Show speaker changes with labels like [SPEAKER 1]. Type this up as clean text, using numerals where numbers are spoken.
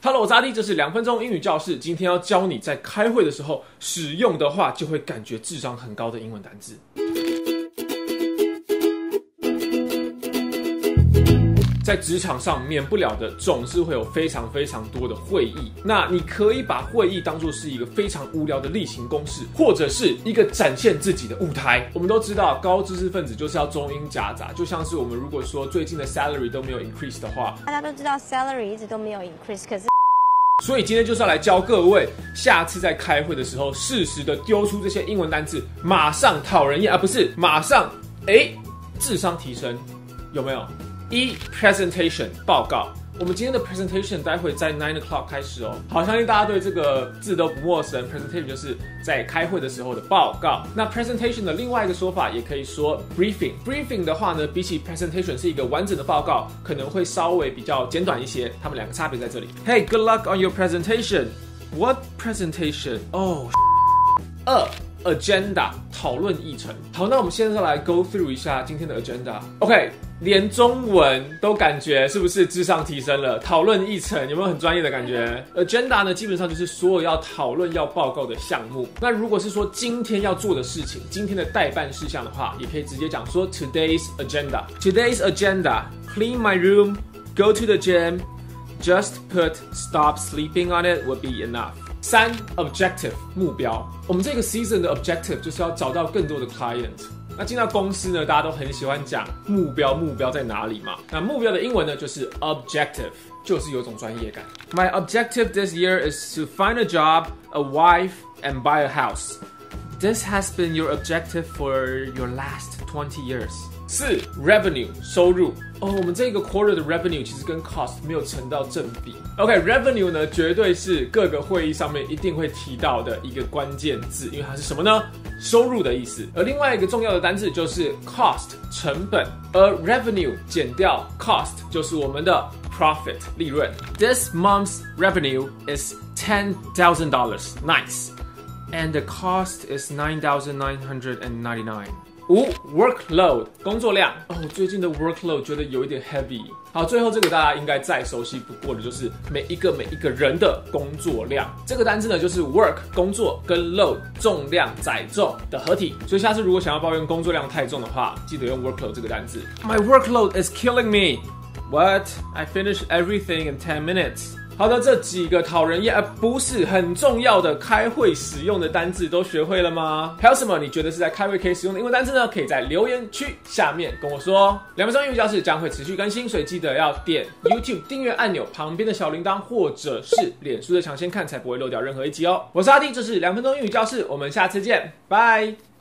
[SPEAKER 1] Hello， 我是阿弟，这是2分钟英语教室。今天要教你在开会的时候使用的话，就会感觉智商很高的英文单字。在职场上免不了的总是会有非常多的会议，那你可以把会议当作是一个非常无聊的例行公事，或者是一个展现自己的舞台。我们都知道高知识分子就是要中英夹杂，就像是我们如果说最近的 salary 都没有 increase 的话，
[SPEAKER 2] 大家都知道 salary 一直都没有 increase， 可是
[SPEAKER 1] 所以今天就是要来教各位，下次在开会的时候适时的丢出这些英文单字，马上讨人厌，不是马上智商提升，有没有？presentation 报告，我们今天的 presentation 待会在9 o'clock 开始哦。好，相信大家对这个字都不陌生。presentation 就是在开会的时候的报告。那 presentation 的另外一个说法也可以说 briefing。briefing 的话呢，比起 presentation 是一个完整的报告，可能会稍微比较简短一些。它们两个差别在这里。Hey, good luck on your presentation. What presentation? Oh. 2.agenda 讨论议程。好，那我们现在来 go through 一下今天的 agenda。OK， 连中文都感觉是不是智商提升了？讨论议程有没有很专业的感觉 ？agenda 呢，基本上就是所有要讨论、要报告的项目。那如果是说今天要做的事情，今天的待办事项的话，也可以直接讲说 today's agenda。Today's agenda: clean my room, go to the gym, just put stop sleeping on it would be enough。3 objective 目标，我们这个 season 的 objective 就是要找到更多的 client。那进到公司呢，大家都很喜欢讲目标在哪里嘛？那目标的英文呢就是 objective， 就是有种专业感。My objective this year is to find a job, a wife, and buy a house. This has been your objective for your last 20 years. 4 revenue 收入。我们这个 quarter 的 revenue 其实跟 cost 没有成到正比。revenue 呢，绝对是各个会议上面一定会提到的一个关键字，因为它是什么呢？收入的意思。而另外一个重要的单字就是 cost 成本，而 revenue 减掉 cost 就是我们的 profit 利润。This month's revenue is $10,000. Nice. And the cost is $9,999. 5 workload 工作量。最近的 workload 觉得有一点 heavy。好，最后这个大家应该再熟悉不过的就是每一个人的工作量。这个单字呢就是 work 工作跟 load 重量载重的合体。所以下次如果想要抱怨工作量太重的话，记得用 workload 这个单字。My workload is killing me. What? I finished everything in 10 minutes. 好的，这几个讨人厌不是很重要的开会使用的单字都学会了吗？还有什么你觉得是在开会可以使用的英文单字呢？可以在留言区下面跟我说。2分钟英语教室将会持续更新，所以记得要点 YouTube 订阅按钮旁边的小铃铛，或者是脸书的抢先看，才不会漏掉任何一集哦。我是阿弟，这是2分钟英语教室，我们下次见，拜。